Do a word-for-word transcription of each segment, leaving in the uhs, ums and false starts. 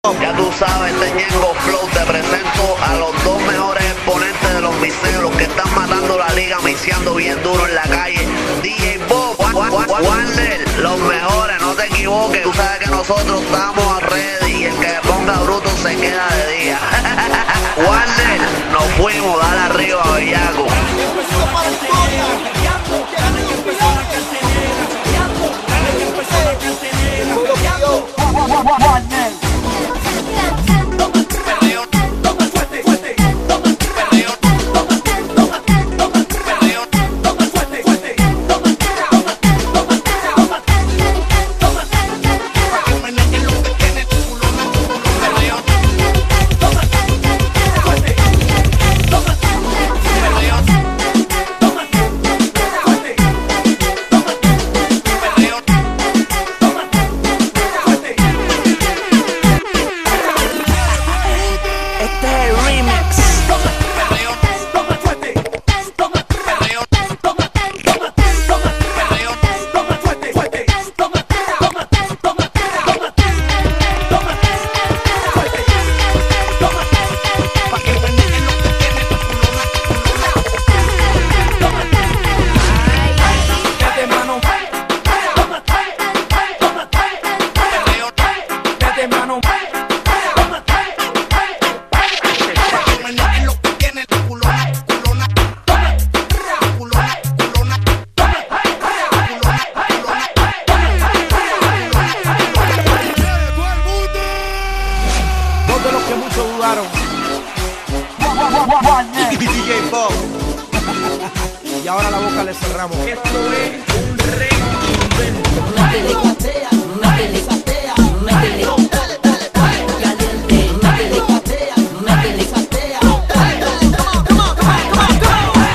Ya tú sabes, este Ñengo Flow, te presento a los dos mejores exponentes de los miseos, los que están matando la liga, misiando bien duro en la calle. D J Bob, Warner, los mejores, no te equivoques. Tú sabes que nosotros estamos ready y el que ponga bruto se queda de día. Warner, nos fuimos, dale arriba, bellaco. D J Bob. Y ahora la boca le cerramos. Esto es un reinvento. Una telecatea, una telecatea, una telecatea. Caliente, una telecatea, una telecatea. Dale, dale, come on, come on, come on, come on, come on.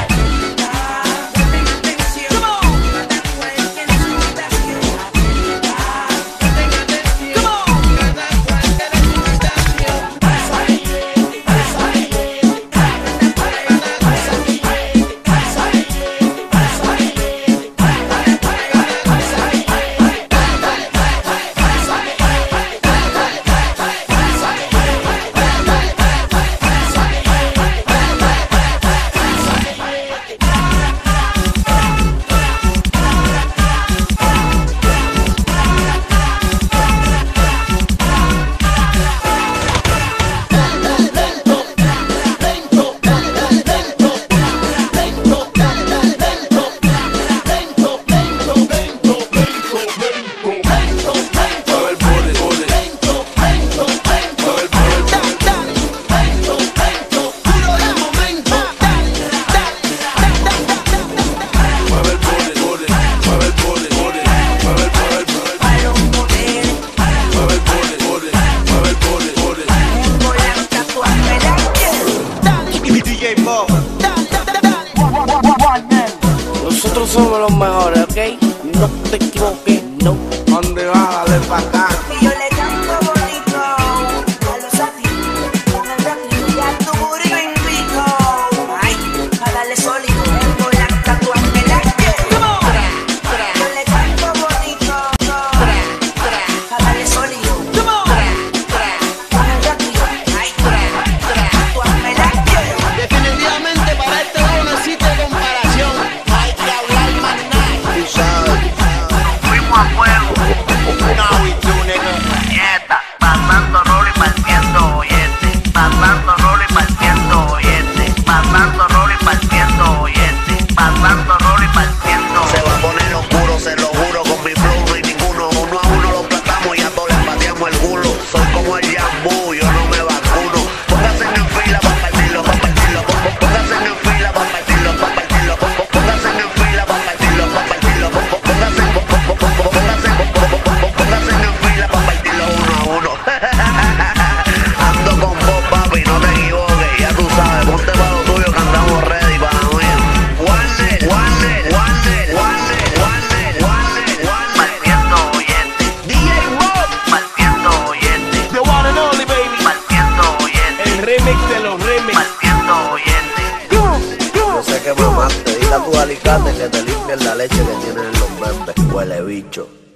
Nosotros somos los mejores, ¿ok? No te equivoques, no. ¿Dónde vas? Dale pa' acá. Y yo le canto bonito a los atitos, con el ratito y a tu burrito en pico. Ay, a darle sólido, con la estatua que la quiero. Yo le canto bonito a darle sólido, con el ratito, ay, la estatua que la quiero. Definitivamente para este no necesita comparación. Hay que hablar más nada. Tú sabes, fuimos a fuego. Now we do, nigga. Nieta, pasando rol y partiendo oyente. Pasando rol y partiendo oyente. Pasando rol y partiendo oyente. Pasando rol y partiendo. Se va a poner oscuro, se lo juro, con mi flow no hay ninguno. Uno a uno lo platamos y a todos les pateamos el culo. Soy como el Yambú, yo no me vacuno. Pónganse en fila para partirlo, para partirlo. Pónganse en fila para partirlo, para partirlo. Pónganse en fila para partirlo, para partirlo. Pónganse en Pónganse en fila para partirlo uno a uno. Ando con vos, papi, no te equivoques. Ya tú sabes, ponte para lo tuyo que andamos ready para la mía. Warner, Warner, Warner, Warner, Warner, Warner, Warner. Partiendo oyente. D J Bob. Partiendo oyente. The one and only, baby. Partiendo oyente. El remix de los remix. Partiendo oyente. Yo sé que mamaste, dile a tu alicate que te limpien la leche que tienen en los membres. Huele bicho.